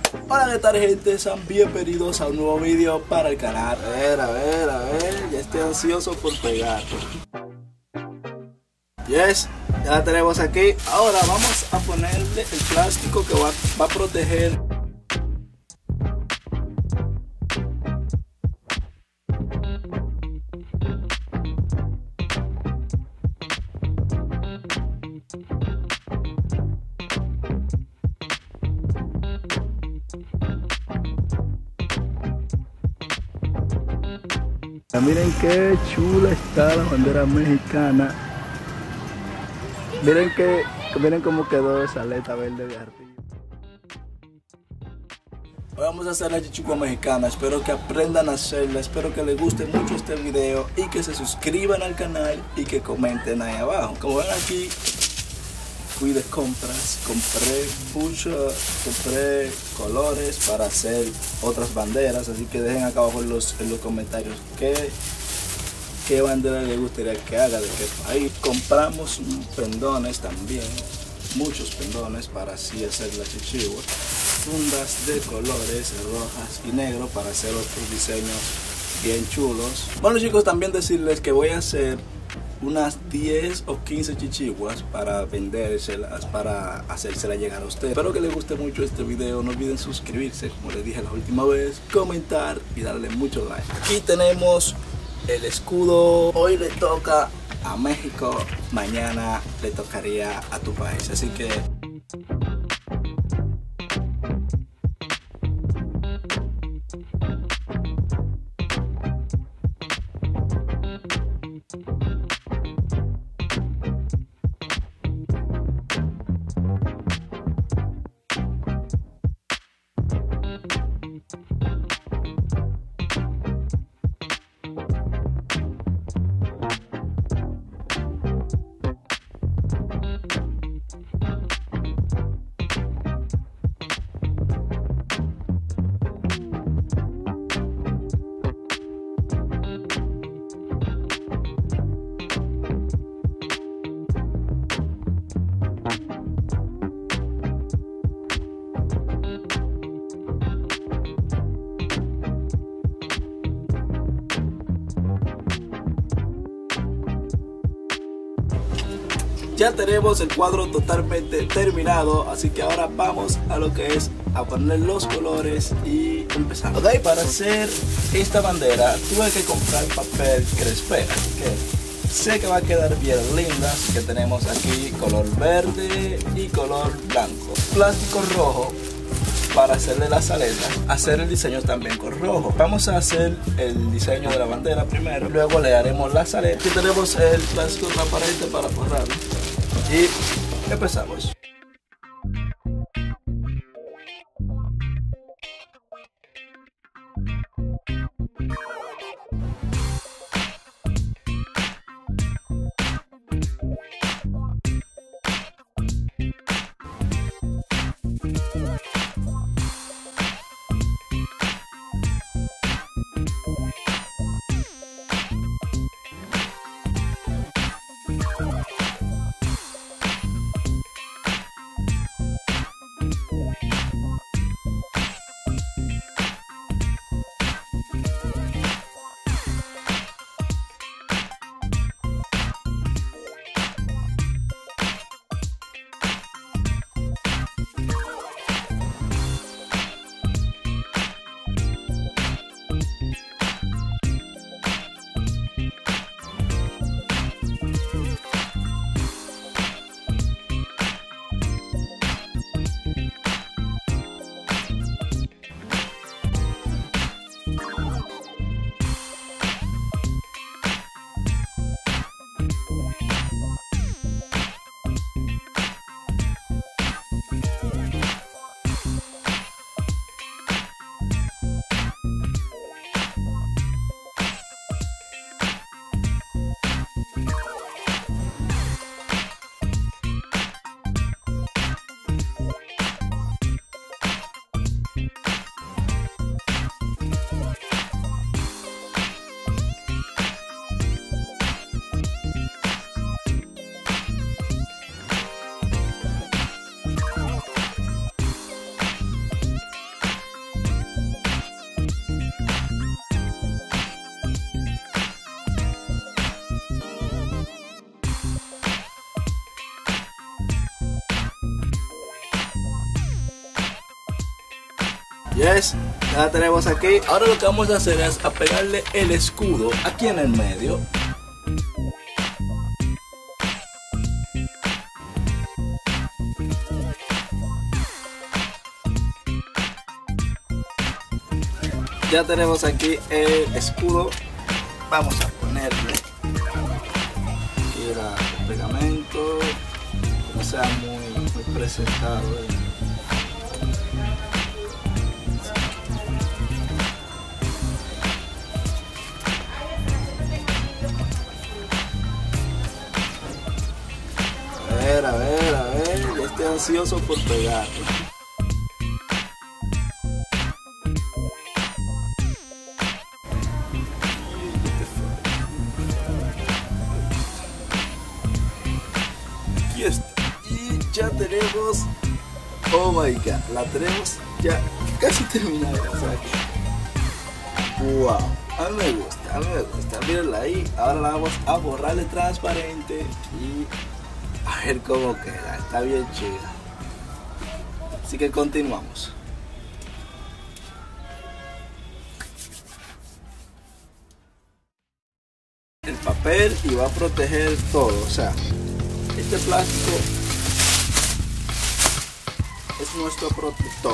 Hola, ¿qué tal, gente? Sean bienvenidos a un nuevo vídeo para el canal. A ver, ya estoy ansioso por pegar. Yes, ya la tenemos aquí. Ahora vamos a ponerle el plástico que va a proteger. Miren qué chula está la bandera mexicana. Miren cómo quedó esa aleta verde de arriba. Hoy vamos a hacer la chichigua mexicana. Espero que aprendan a hacerla. Espero que les guste mucho este video y que se suscriban al canal y que comenten ahí abajo. Como ven aquí, fui de compras, compré colores para hacer otras banderas, así que dejen acá abajo en los comentarios qué bandera les gustaría que haga, de qué país. Compramos pendones también, muchos pendones para así hacer la chichigua, fundas de colores rojas y negro para hacer otros diseños bien chulos. Bueno, chicos, también decirles que voy a hacer unas 10 o 15 chichiguas para vendérselas, para hacérselas llegar a ustedes. Espero que les guste mucho este video. No olviden suscribirse, como les dije la última vez, comentar y darle mucho like. Aquí tenemos el escudo. Hoy le toca a México, mañana le tocaría a tu país, así que ya tenemos el cuadro totalmente terminado, así que ahora vamos a lo que es a poner los colores y empezamos. Ok, para hacer esta bandera tuve que comprar papel crespera, que sé que va a quedar bien linda, así que tenemos aquí color verde y color blanco. Plástico rojo para hacerle las aletas, hacer el diseño también con rojo. Vamos a hacer el diseño de la bandera primero, luego le haremos las aletas. Aquí tenemos el plástico transparente para forrarlo. Y empezamos. Yes, ya la tenemos aquí. Ahora lo que vamos a hacer es a pegarle el escudo aquí en el medio. Ya tenemos aquí el escudo. Vamos a ponerle aquí el pegamento, que no sea muy presentado. A ver, ya estoy ansioso por pegarlo. Aquí está. Y ya tenemos, oh my god, la tenemos ya casi terminada. O sea, wow, a mí me gusta, mírenla ahí. Ahora la vamos a borrarle transparente y a ver cómo queda, está bien chida. Así que continuamos. El papel y va a proteger todo, o sea, este plástico es nuestro protector.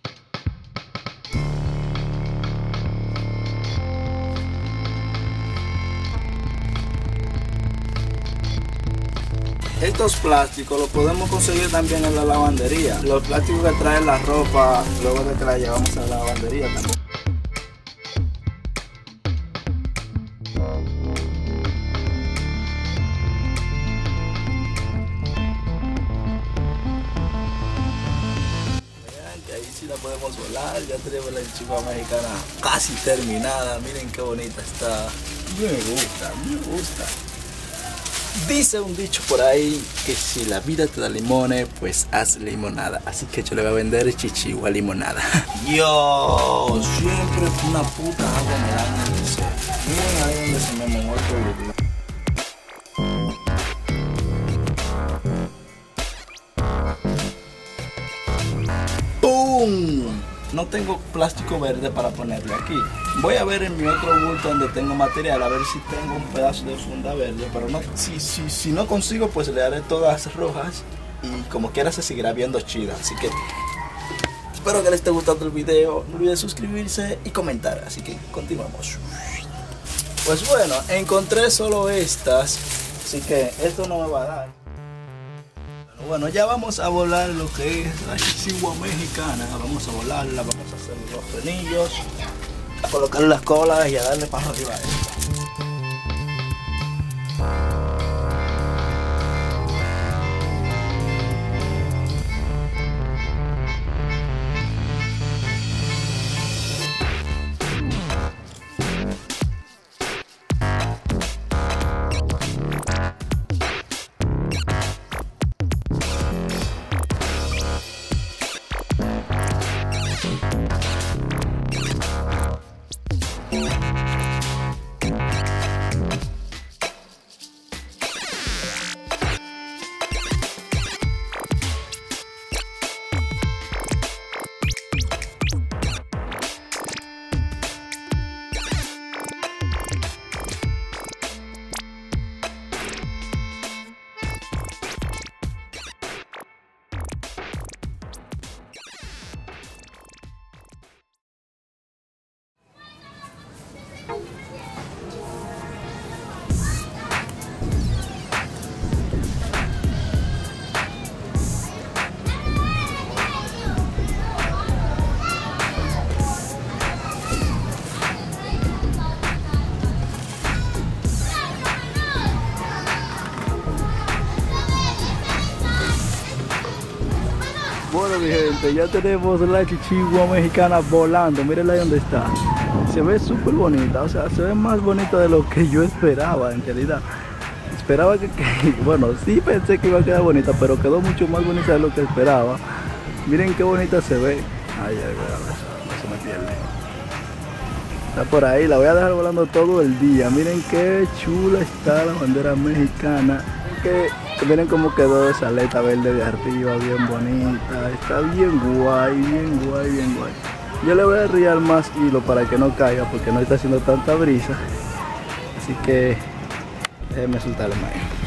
Estos plásticos los podemos conseguir también en la lavandería. Los plásticos que traen la ropa luego de que la llevamos a la lavandería también. Vean que ahí sí la podemos volar. Ya tenemos la chiva mexicana casi terminada. Miren qué bonita está. Me gusta. Dice un dicho por ahí que si la vida te da limones, pues haz limonada. Así que yo le voy a vender chichigua limonada. Yo siempre una puta agua me dan en el ser. Miren ahí donde se me mojó el ¡pum! No tengo plástico verde para ponerle aquí. Voy a ver en mi otro bulto donde tengo material, a ver si tengo un pedazo de funda verde. Pero no, si no consigo, pues le haré todas rojas. Y como quiera se seguirá viendo chida. Así que espero que les esté gustando el video. No olviden suscribirse y comentar. Así que continuamos. Pues bueno, encontré solo estas. Así que esto no me va a dar. Bueno, ya vamos a volar lo que es la chichigua mexicana. Vamos a volarla, vamos a hacer los frenillos, a colocar las colas y a darle para arriba a esto. Bueno mi gente, ya tenemos la chichigua mexicana volando, mírenla ahí donde está. Se ve súper bonita, o sea, se ve más bonita de lo que yo esperaba en realidad. Esperaba que bueno, sí pensé que iba a quedar bonita, pero quedó mucho más bonita de lo que esperaba. Miren qué bonita se ve. Ay, no se me pierde. Está por ahí, la voy a dejar volando todo el día. Miren qué chula está la bandera mexicana. Miren cómo quedó esa aleta verde de arriba, bien bonita. Está bien guay, bien guay, bien guay. Yo le voy a arriar más hilo para que no caiga porque no está haciendo tanta brisa. Así que déjenme soltarle más.